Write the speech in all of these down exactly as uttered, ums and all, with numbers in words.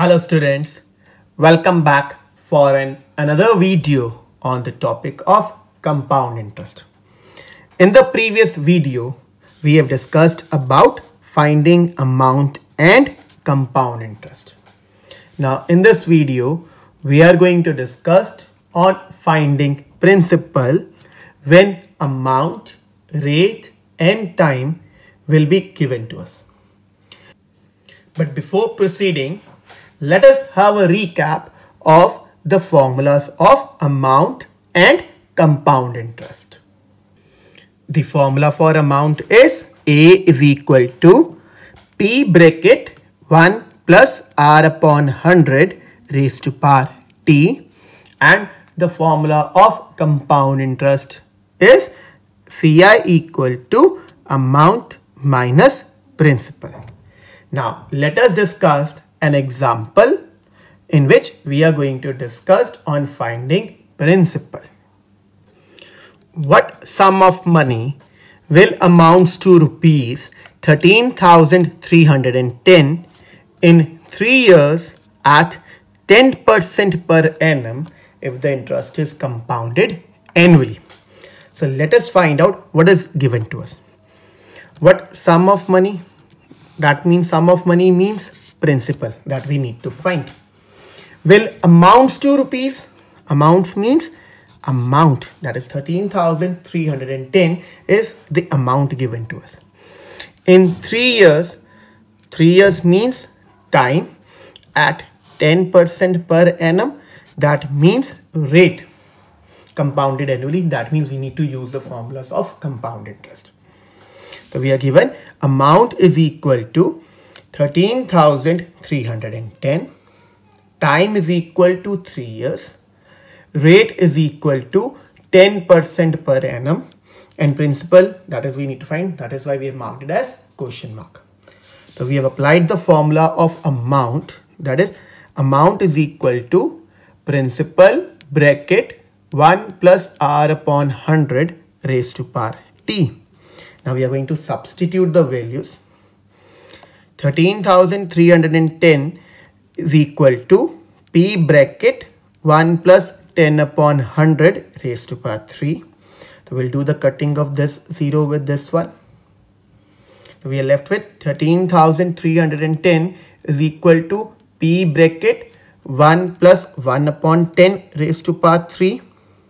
Hello students, welcome back for an another video on the topic of compound interest. In the previous video, we have discussed about finding amount and compound interest. Now in this video, we are going to discuss on finding principal when amount, rate and time will be given to us. But before proceeding, let us have a recap of the formulas of amount and compound interest. The formula for amount is A is equal to P bracket one plus R upon one hundred raised to power T, and the formula of compound interest is C I equal to amount minus principal. Now let us discuss an example in which we are going to discuss on finding principal. What sum of money will amounts to rupees thirteen thousand three hundred ten in three years at ten percent per annum if the interest is compounded annually? So let us find out what is given to us. What sum of money? That means sum of money means principal that we need to find. Will amounts to rupees, amounts means amount, that is thirteen thousand three hundred ten is the amount given to us. In three years, three years means time at ten percent per annum, that means rate compounded annually, that means we need to use the formulas of compound interest. So we are given amount is equal to thirteen thousand three hundred ten, time is equal to three years, rate is equal to ten percent per annum, and principal, that is we need to find, that is why we have marked it as question mark. So we have applied the formula of amount, that is amount is equal to principal bracket one plus R upon one hundred raised to power T. Now we are going to substitute the values. thirteen thousand three hundred ten is equal to P bracket one plus ten upon one hundred raised to power three. So we'll do the cutting of this zero with this one. So we are left with thirteen thousand three hundred ten is equal to P bracket one plus one upon ten raised to power three.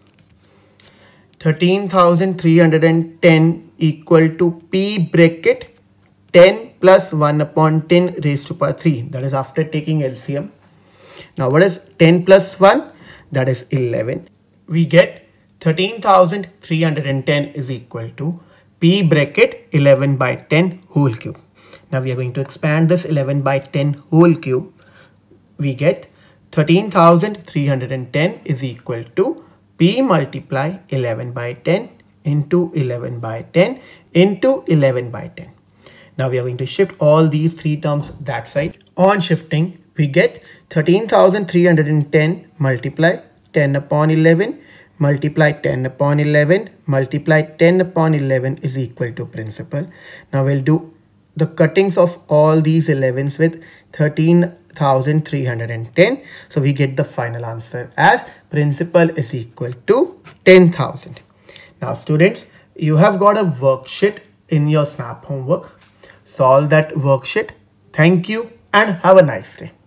thirteen thousand three hundred ten equal to P bracket ten plus one upon ten raised to power three, that is after taking L C M. Now what is ten plus one? That is eleven. We get thirteen thousand three hundred ten is equal to P bracket eleven by ten whole cube. Now we are going to expand this eleven by ten whole cube. We get thirteen thousand three hundred ten is equal to P multiply eleven by ten into eleven by ten into eleven by ten. Now we are going to shift all these three terms that side. On shifting, we get thirteen thousand three hundred ten multiply ten upon eleven multiply ten upon eleven multiply ten upon eleven is equal to principal. Now we'll do the cuttings of all these elevens with thirteen thousand three hundred ten. So we get the final answer as principal is equal to ten thousand. Now students, you have got a worksheet in your SNAP homework. Solve that worksheet. Thank you and have a nice day.